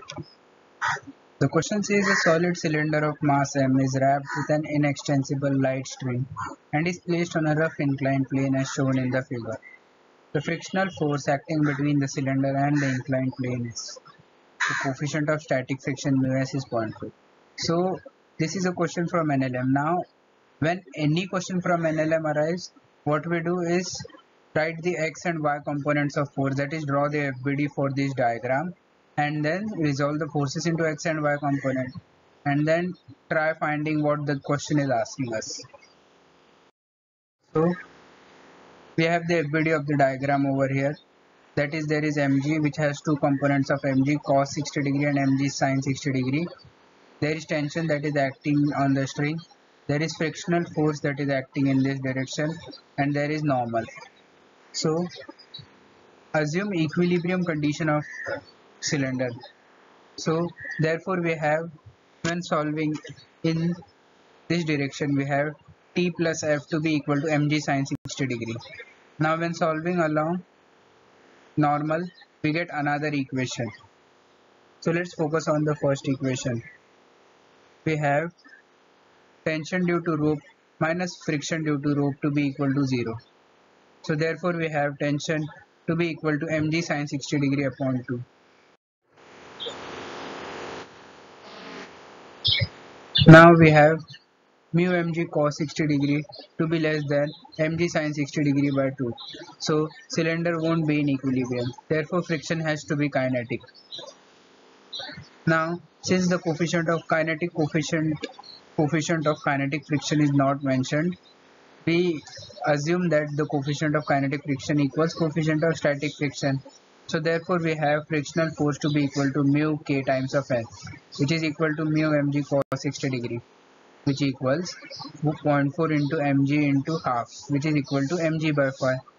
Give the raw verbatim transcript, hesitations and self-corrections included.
The question says a solid cylinder of mass m is wrapped with an inextensible light string and is placed on a rough inclined plane as shown in the figure. The frictional force acting between the cylinder and the inclined plane is the coefficient of static friction mu s is zero point five. So this is a question from N L M. Now when any question from N L M arrives, what we do is write the x and y components of force, that is draw the F B D for this diagram and then resolve the forces into x and y component and then try finding what the question is asking us. So we have the F B D of the diagram over here, that is there is mg which has two components of mg cos sixty degree and mg sin sixty degree. There is tension that is acting on the string, there is frictional force that is acting in this direction, and there is normal. So assume equilibrium condition of cylinder. So therefore we have, when solving in this direction, we have t plus f to be equal to mg sin sixty degree. Now when solving along normal, we get another equation. So let's focus on the first equation. We have tension due to rope minus friction due to rope to be equal to zero. So therefore we have tension to be equal to mg sin sixty degree upon two. Now we have mu mg cos sixty degree to be less than mg sin sixty degree by two. So cylinder won't be in equilibrium. Therefore friction has to be kinetic. Now since the coefficient of kinetic coefficient coefficient of kinetic friction is not mentioned, we assume that the coefficient of kinetic friction equals coefficient of static friction. So therefore we have frictional force to be equal to mu k times of n, which is equal to mu mg cos sixty degree, which equals zero point four into mg into half, which is equal to mg by five.